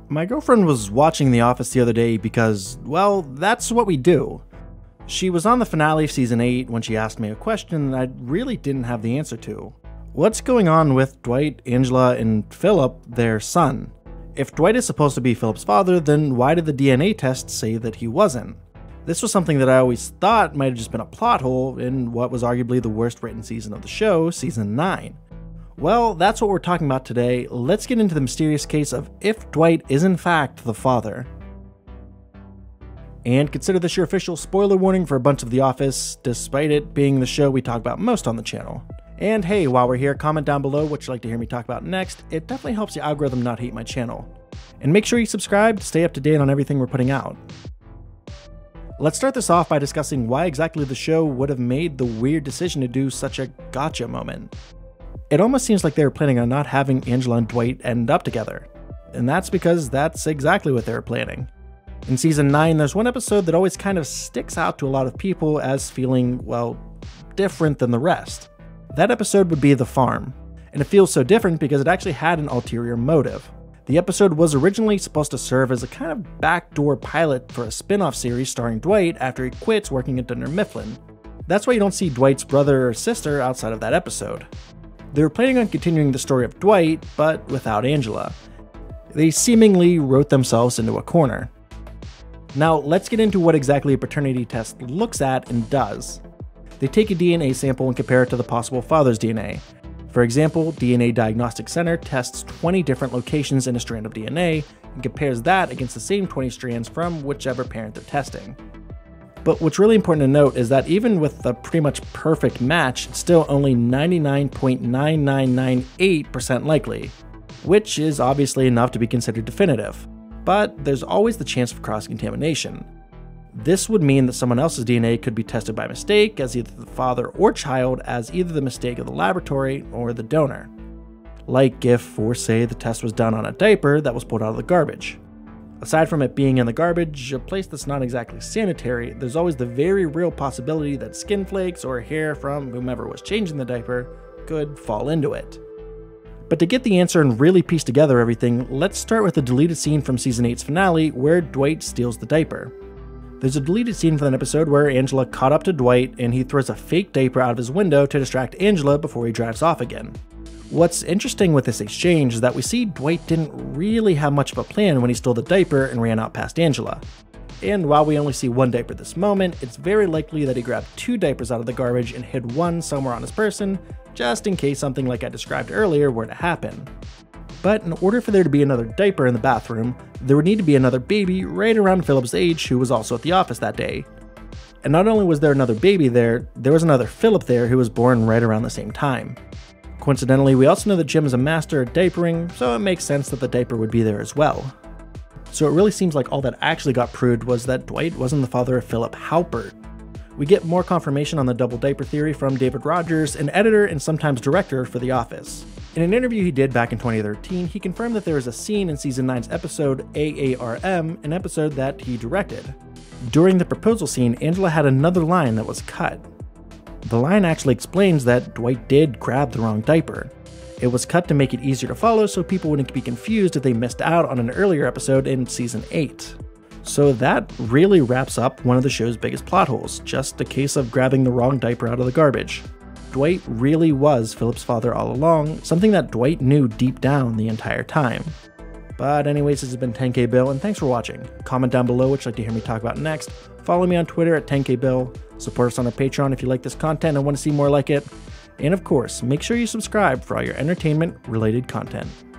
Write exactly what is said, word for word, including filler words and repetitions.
My girlfriend was watching The Office the other day because, well, that's what we do. She was on the finale of season eight when she asked me a question I really didn't have the answer to. What's going on with Dwight, Angela, and Philip, their son? If Dwight is supposed to be Philip's father, then why did the D N A test say that he wasn't? This was something that I always thought might have just been a plot hole in what was arguably the worst written season of the show, season nine. Well, that's what we're talking about today. Let's get into the mysterious case of if Dwight is in fact the father. And consider this your official spoiler warning for a bunch of The Office, despite it being the show we talk about most on the channel. And hey, while we're here, comment down below what you'd like to hear me talk about next. It definitely helps the algorithm not hate my channel. And make sure you subscribe to stay up to date on everything we're putting out. Let's start this off by discussing why exactly the show would have made the weird decision to do such a gotcha moment. It almost seems like they were planning on not having Angela and Dwight end up together. And that's because that's exactly what they were planning. In season nine, there's one episode that always kind of sticks out to a lot of people as feeling, well, different than the rest. That episode would be The Farm. And it feels so different because it actually had an ulterior motive. The episode was originally supposed to serve as a kind of backdoor pilot for a spin-off series starring Dwight after he quits working at Dunder Mifflin. That's why you don't see Dwight's brother or sister outside of that episode. They were planning on continuing the story of Dwight, but without Angela. They seemingly wrote themselves into a corner. Now, let's get into what exactly a paternity test looks at and does. They take a D N A sample and compare it to the possible father's D N A. For example, D N A Diagnostic Center tests twenty different locations in a strand of D N A and compares that against the same twenty strands from whichever parent they're testing. But what's really important to note is that even with a pretty much perfect match, it's still only ninety-nine point nine nine nine eight percent likely, which is obviously enough to be considered definitive. But there's always the chance of cross-contamination. This would mean that someone else's D N A could be tested by mistake as either the father or child as either the mistake of the laboratory or the donor. Like if, for say, the test was done on a diaper that was pulled out of the garbage. Aside from it being in the garbage, a place that's not exactly sanitary, there's always the very real possibility that skin flakes or hair from whomever was changing the diaper could fall into it. But to get the answer and really piece together everything, let's start with a deleted scene from season eight's finale where Dwight steals the diaper. There's a deleted scene from that episode where Angela caught up to Dwight and he throws a fake diaper out of his window to distract Angela before he drives off again. What's interesting with this exchange is that we see Dwight didn't really have much of a plan when he stole the diaper and ran out past Angela. And while we only see one diaper at this moment, it's very likely that he grabbed two diapers out of the garbage and hid one somewhere on his person, just in case something like I described earlier were to happen. But in order for there to be another diaper in the bathroom, there would need to be another baby right around Philip's age who was also at the office that day. And not only was there another baby there, there was another Philip there who was born right around the same time. Coincidentally, we also know that Jim is a master at diapering, so it makes sense that the diaper would be there as well. So it really seems like all that actually got proved was that Dwight wasn't the father of Philip Halpert. We get more confirmation on the double diaper theory from David Rogers, an editor and sometimes director for The Office. In an interview he did back in twenty thirteen, he confirmed that there is a scene in season nine's episode A A R M, an episode that he directed. During the proposal scene, Angela had another line that was cut. The line actually explains that Dwight did grab the wrong diaper. It was cut to make it easier to follow so people wouldn't be confused if they missed out on an earlier episode in season eight. So that really wraps up one of the show's biggest plot holes, just a case of grabbing the wrong diaper out of the garbage. Dwight really was Philip's father all along, something that Dwight knew deep down the entire time. But anyways, this has been ten K Bill, and thanks for watching. Comment down below what you'd like to hear me talk about next. Follow me on Twitter at ten K Bill. Support us on our Patreon if you like this content and want to see more like it. And of course, make sure you subscribe for all your entertainment-related content.